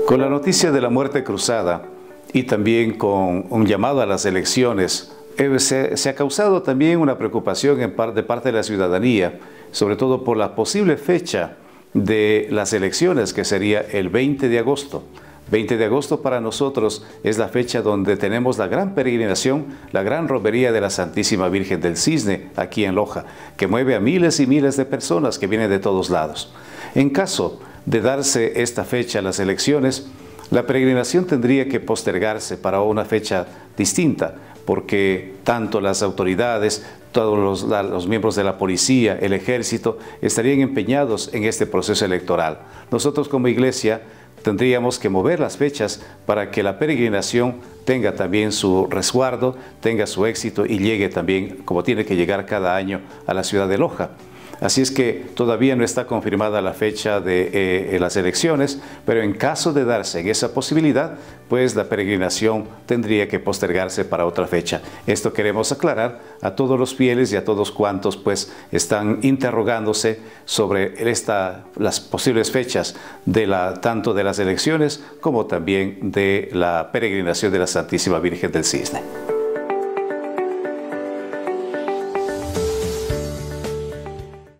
Con la noticia de la muerte cruzada y también con un llamado a las elecciones, se ha causado también una preocupación de parte de la ciudadanía, sobre todo por la posible fecha de las elecciones, que sería el 20 de agosto. 20 de agosto para nosotros es la fecha donde tenemos la gran peregrinación, la gran romería de la Santísima Virgen del Cisne aquí en Loja, que mueve a miles y miles de personas que vienen de todos lados. En caso de darse esta fecha a las elecciones, la peregrinación tendría que postergarse para una fecha distinta, porque tanto las autoridades, todos los miembros de la policía, el ejército, estarían empeñados en este proceso electoral. Nosotros como iglesia tendríamos que mover las fechas para que la peregrinación tenga también su resguardo, tenga su éxito y llegue también, como tiene que llegar cada año, a la ciudad de Loja. Así es que todavía no está confirmada la fecha de las elecciones, pero en caso de darse en esa posibilidad, pues la peregrinación tendría que postergarse para otra fecha. Esto queremos aclarar a todos los fieles y a todos cuantos pues están interrogándose sobre las posibles fechas tanto de las elecciones como también de la peregrinación de la Santísima Virgen del Cisne.